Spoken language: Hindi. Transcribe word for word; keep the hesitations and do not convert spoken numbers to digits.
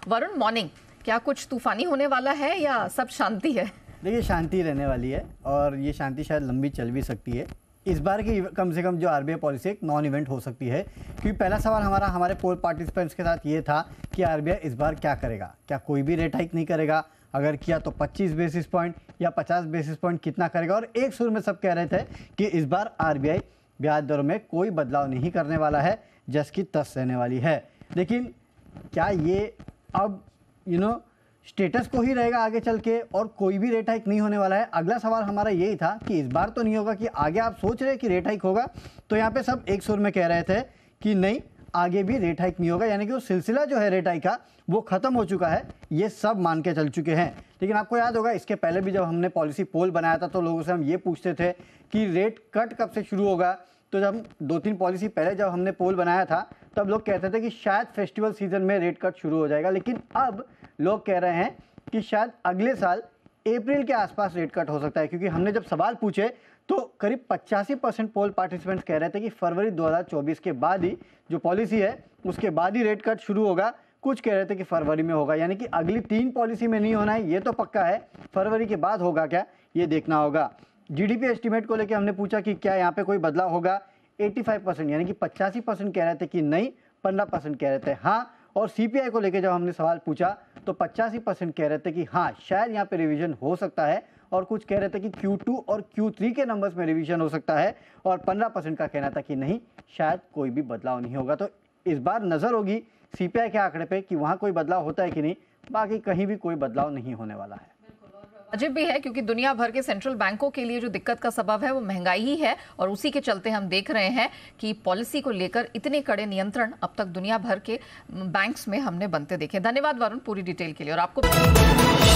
वरुण, मॉर्निंग। क्या कुछ तूफानी होने वाला है या सब शांति है? देखिए, शांति रहने वाली है और ये शांति शायद लंबी चल भी सकती है। इस बार की कम से कम जो आरबीआई पॉलिसी एक नॉन इवेंट हो सकती है, क्योंकि पहला सवाल हमारा हमारे पोल पार्टिसिपेंट्स के साथ ये था कि आरबीआई इस बार क्या करेगा, क्या कोई भी रेट हाइक नहीं करेगा, अगर किया तो पच्चीस बेसिस पॉइंट या पचास बेसिस पॉइंट कितना करेगा। और एक सुर में सब कह रहे थे कि इस बार आरबीआई ब्याज दरों में कोई बदलाव नहीं करने वाला है, जस की तस रहने वाली है। लेकिन क्या ये अब यू नो स्टेटस को ही रहेगा आगे चल के और कोई भी रेट हाइक नहीं होने वाला है? अगला सवाल हमारा यही था कि इस बार तो नहीं होगा, कि आगे आप सोच रहे हैं कि रेट हाइक होगा, तो यहाँ पे सब एक सुर में कह रहे थे कि नहीं, आगे भी रेट हाइक नहीं होगा, यानी कि वो सिलसिला जो है रेट हाइक का वो खत्म हो चुका है, ये सब मान के चल चुके हैं। लेकिन आपको याद होगा, इसके पहले भी जब हमने पॉलिसी पोल बनाया था तो लोगों से हम ये पूछते थे कि रेट कट कब से शुरू होगा। तो जब दो तीन पॉलिसी पहले जब हमने पोल बनाया था तब लोग कहते थे कि शायद फेस्टिवल सीजन में रेट कट शुरू हो जाएगा, लेकिन अब लोग कह रहे हैं कि शायद अगले साल अप्रैल के आसपास रेट कट हो सकता है। क्योंकि हमने जब सवाल पूछे तो करीब पचासी परसेंट पोल पार्टिसिपेंट्स कह रहे थे कि फरवरी दो हज़ार चौबीस के बाद ही जो पॉलिसी है उसके बाद ही रेट कट शुरू होगा। कुछ कह रहे थे कि फरवरी में होगा, यानी कि अगली तीन पॉलिसी में नहीं होना है ये तो पक्का है, फरवरी के बाद होगा क्या ये देखना होगा। जीडीपी एस्टीमेट को लेकर हमने पूछा कि क्या यहाँ पे कोई बदलाव होगा, पचासी परसेंट यानी कि पचासी परसेंट कह रहे थे कि नहीं, पंद्रह परसेंट कह रहे थे हाँ। और सीपीआई को लेकर जब हमने सवाल पूछा तो पचासी परसेंट कह रहे थे कि हाँ शायद यहाँ पे रिवीजन हो सकता है, और कुछ कह रहे थे कि क्यू टू और क्यू थ्री के नंबर्स में रिवीजन हो सकता है, और पंद्रह परसेंट का कहना था कि नहीं, शायद कोई भी बदलाव नहीं होगा। तो इस बार नजर होगी सीपीआई के आंकड़े पे कि वहाँ कोई बदलाव होता है कि नहीं, बाकी कहीं भी कोई बदलाव नहीं होने वाला है। अजीब भी है क्योंकि दुनिया भर के सेंट्रल बैंकों के लिए जो दिक्कत का सबब है वो महंगाई ही है, और उसी के चलते हम देख रहे हैं कि पॉलिसी को लेकर इतने कड़े नियंत्रण अब तक दुनिया भर के बैंक्स में हमने बनते देखे। धन्यवाद वरुण पूरी डिटेल के लिए। और आपको